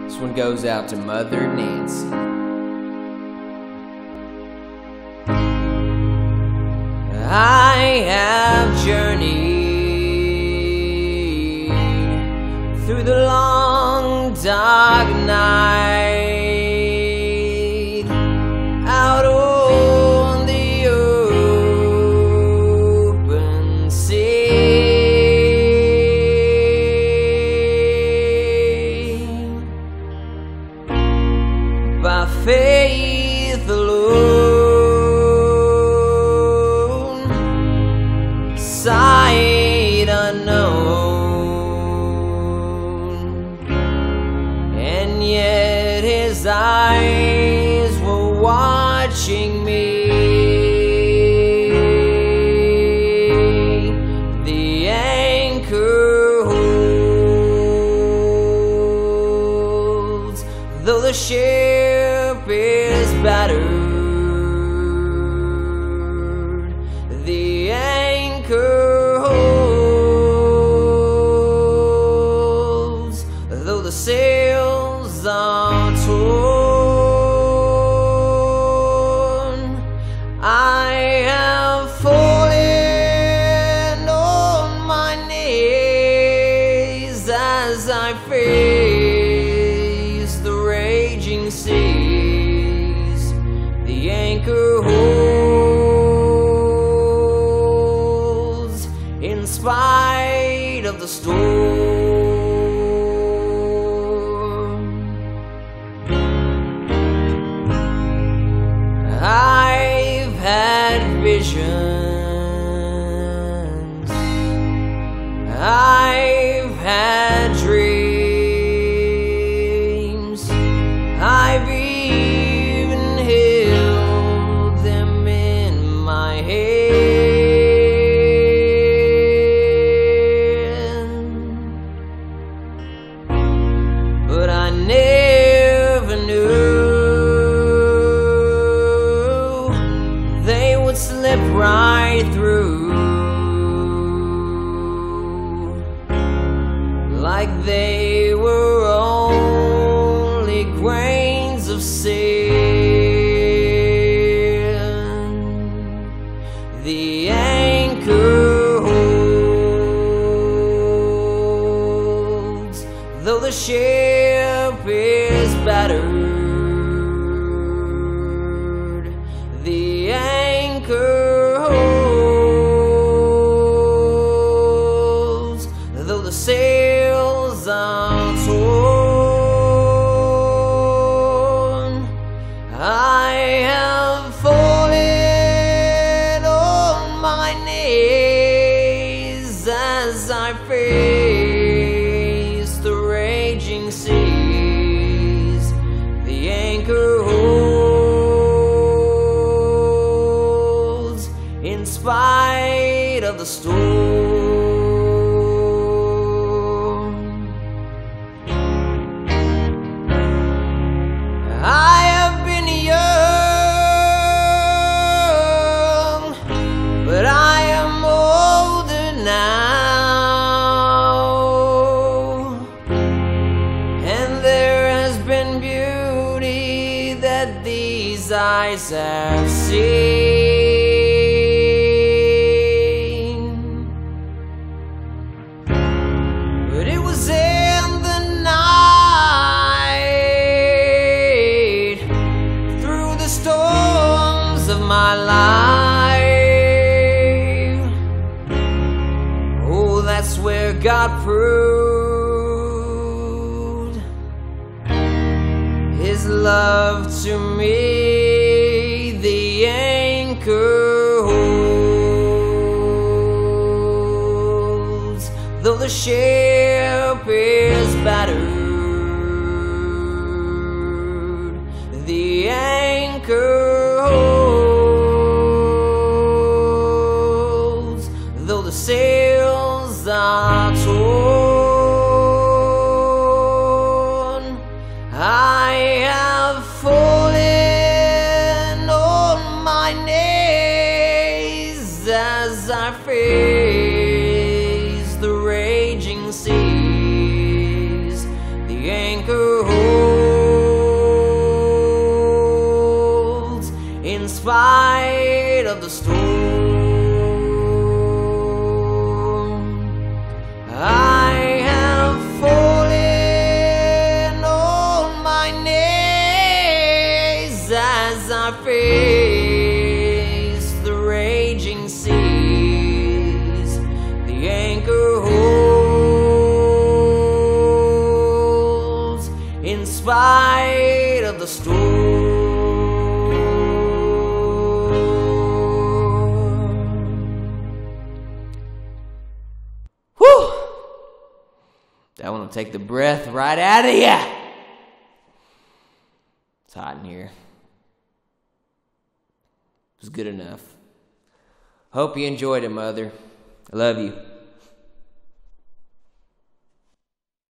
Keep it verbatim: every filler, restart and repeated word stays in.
This one goes out to Mother Nancy. I have journeyed through the long dark night, out on the open sea, by faith alone, sight unknown, and yet his eyes were watching me. The anchor holds, though the ship is battered. The anchor holds, though the sails are torn. I have fallen on my knees as I face the raging seas. The anchor holds in spite of the storm. I've had visions, I've had dreams, I've even held them in my hand, but I never knew they would slip right through, like they were only grains of sand. The anchor holds, though the ship is battered. The anchor holds, though the sails are torn. I have fallen on my knees as I face the raging seas. The anchor holds in spite of the storm. I have been young, but I am older now, and there has been beauty that these eyes have seen. But it was in the night, through the storms of my life. Oh, that's where God proved His love to me. The anchor holds, though the ship is battered. The anchor holds, though the sails are torn. I have fallen on my knees as I face the raging seas. The anchor holds spite of the storm. I have fallen on my knees as I face the raging seas. The anchor holds in spite of the storm. Whew! That one will take the breath right out of ya. It's hot in here. It was good enough. Hope you enjoyed it, Mother. I love you.